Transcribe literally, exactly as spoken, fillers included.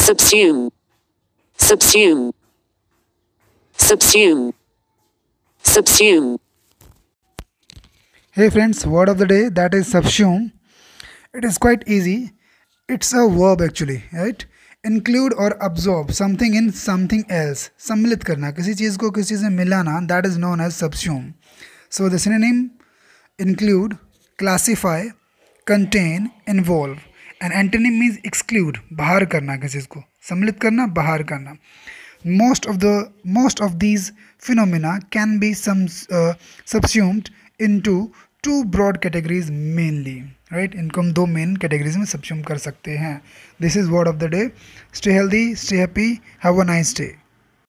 Subsume. Subsume. Subsume. Subsume. Hey friends, word of the day, that is subsume. It is quite easy. It's a verb actually, right? Include or absorb something in something else. सम्मिलित करना, किसी चीज़ को किसी से मिलाना, that is known as subsume. So the synonym include, classify, contain, involve. And antonym means exclude, बाहर करना किसी को, सम्मिलित करना, बाहर करना. Most of the most of these phenomena can be some uh, subsumed into two broad categories mainly, right? इनको हम दो main categories में subsume कर सकते हैं. This is word of the day. Stay healthy, stay happy, have a nice day.